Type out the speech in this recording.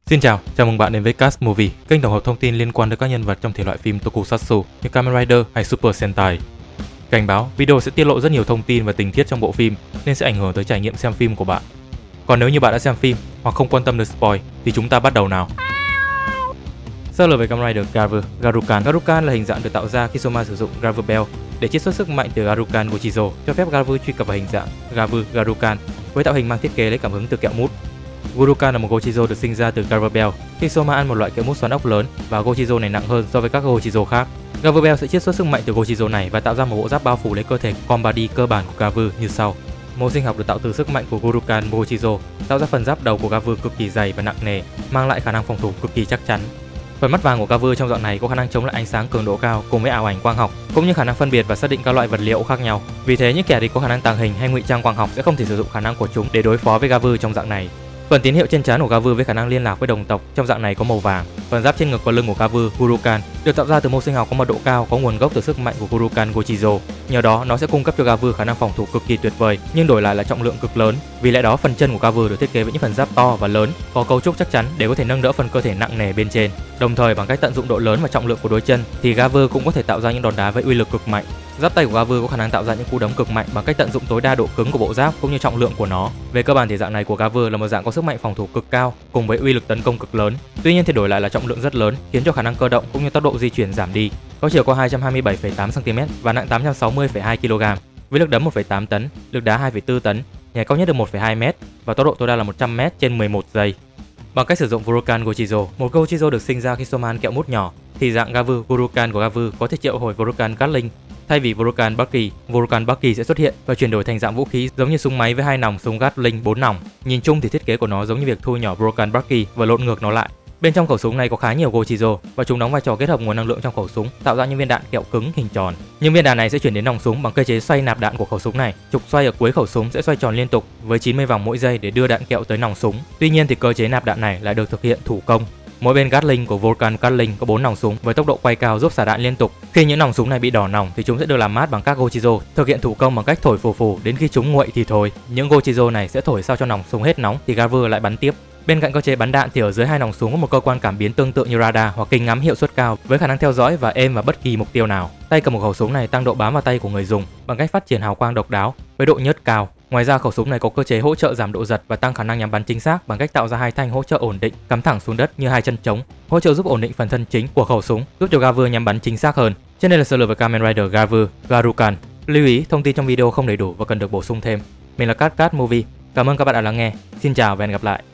Xin chào, chào mừng bạn đến với Cast Movie, kênh tổng hợp thông tin liên quan đến các nhân vật trong thể loại phim Tokusatsu như Kamen Rider hay Super Sentai. Cảnh báo, video sẽ tiết lộ rất nhiều thông tin và tình tiết trong bộ phim nên sẽ ảnh hưởng tới trải nghiệm xem phim của bạn. Còn nếu như bạn đã xem phim hoặc không quan tâm đến spoil thì chúng ta bắt đầu nào. Sơ lược về Kamen Rider Garukan. Garukan là hình dạng được tạo ra khi Soma sử dụng Graver Bell để chiết xuất sức mạnh từ Garukan Gochizo, cho phép Graver truy cập vào hình dạng Garukan với tạo hình mang thiết kế lấy cảm hứng từ kẹo mút. Garukan là một Gochizo được sinh ra từ Graver Bell khi Soma ăn một loại kẹo mút xoắn ốc lớn và Gochizo này nặng hơn so với các Gochizo khác. Graver Bell sẽ chiết xuất sức mạnh từ Gochizo này và tạo ra một bộ giáp bao phủ lấy cơ thể Combody cơ bản của Graver như sau. Mô sinh học được tạo từ sức mạnh của Garukan Gochizo, tạo ra phần giáp đầu của Graver cực kỳ dày và nặng nề, mang lại khả năng phòng thủ cực kỳ chắc chắn. Phần mắt vàng của Graver trong đoạn này có khả năng chống lại ánh sáng cường độ cao cùng với ảo ảnh quang học, cũng như khả năng phân biệt và xác định các loại vật liệu khác nhau. Vì thế, những kẻ địch có khả năng tàng hình hay ngụy trang quang học sẽ không thể sử dụng khả năng của chúng để đối phó với Graver trong dạng này. Phần tín hiệu trên trán của Graver với khả năng liên lạc với đồng tộc trong dạng này có màu vàng. Phần giáp trên ngực và lưng của Graver, Garukan, được tạo ra từ mô sinh học có mật độ cao, có nguồn gốc từ sức mạnh của Garukan Gochizo. Nhờ đó, nó sẽ cung cấp cho Graver khả năng phòng thủ cực kỳ tuyệt vời, nhưng đổi lại là trọng lượng cực lớn. Vì lẽ đó, phần chân của Graver được thiết kế với những phần giáp to và lớn, có cấu trúc chắc chắn để có thể nâng đỡ phần cơ thể nặng nề bên trên. Đồng thời, bằng cách tận dụng độ lớn và trọng lượng của đôi chân, thì Graver cũng có thể tạo ra những đòn đá với uy lực cực mạnh. Giáp tay của Graver có khả năng tạo ra những cú đấm cực mạnh bằng cách tận dụng tối đa độ cứng của bộ giáp cũng như trọng lượng của nó. Về cơ bản thì dạng này của Graver là một dạng có sức mạnh phòng thủ cực cao cùng với uy lực tấn công cực lớn. Tuy nhiên thì đổi lại là trọng lượng rất lớn, khiến cho khả năng cơ động cũng như tốc độ di chuyển giảm đi. Có chiều cao 227,8 cm và nặng 860,2 kg, với lực đấm 1,8 tấn, lực đá 2,4 tấn, nhảy cao nhất được 1,2 m và tốc độ tối đa là 100 m trên 11 giây. Bằng cách sử dụng Garukan Gochizo, một Gochizo được sinh ra khi Soma ăn kẹo mút nhỏ, thì dạng Garukan của Graver có thể triệu hồi Garukan Gatling. Thay vì Garukan Bucky sẽ xuất hiện và chuyển đổi thành dạng vũ khí giống như súng máy với 2 nòng súng Gatling 4 nòng. Nhìn chung thì thiết kế của nó giống như việc thu nhỏ Garukan Bucky và lộn ngược nó lại. Bên trong khẩu súng này có khá nhiều Gochizo và chúng đóng vai trò kết hợp nguồn năng lượng trong khẩu súng, tạo ra những viên đạn kẹo cứng hình tròn. Những viên đạn này sẽ chuyển đến nòng súng bằng cơ chế xoay nạp đạn của khẩu súng này. Trục xoay ở cuối khẩu súng sẽ xoay tròn liên tục với 90 vòng mỗi giây để đưa đạn kẹo tới nòng súng. Tuy nhiên thì cơ chế nạp đạn này lại được thực hiện thủ công. Mỗi bên Gatling của Garukan Gatling có 4 nòng súng với tốc độ quay cao giúp xả đạn liên tục. Khi những nòng súng này bị đỏ nòng thì chúng sẽ được làm mát bằng các Gochizo thực hiện thủ công bằng cách thổi phù phù, đến khi chúng nguội thì thôi. Những Gochizo này sẽ thổi sao cho nòng súng hết nóng thì Graver lại bắn tiếp. Bên cạnh cơ chế bắn đạn thì ở dưới hai nòng súng có một cơ quan cảm biến tương tự như radar hoặc kính ngắm hiệu suất cao với khả năng theo dõi và aim vào bất kỳ mục tiêu nào. Tay cầm một khẩu súng này tăng độ bám vào tay của người dùng bằng cách phát triển hào quang độc đáo với độ nhớt cao. Ngoài ra, khẩu súng này có cơ chế hỗ trợ giảm độ giật và tăng khả năng nhắm bắn chính xác bằng cách tạo ra hai thanh hỗ trợ ổn định cắm thẳng xuống đất như hai chân trống, hỗ trợ giúp ổn định phần thân chính của khẩu súng, giúp cho Graver nhắm bắn chính xác hơn. Trên đây là sơ lược về Kamen Rider Garukan. Lưu ý, thông tin trong video không đầy đủ và cần được bổ sung thêm. Mình là Cast Movie. Cảm ơn các bạn đã lắng nghe. Xin chào và hẹn gặp lại.